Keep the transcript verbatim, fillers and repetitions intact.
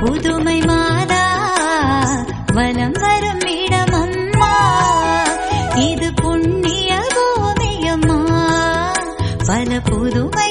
புதுமை மாதா வலம் வரும் இடமம்மா, இது புண்ணிய பூமியம்மா. பல புதுமை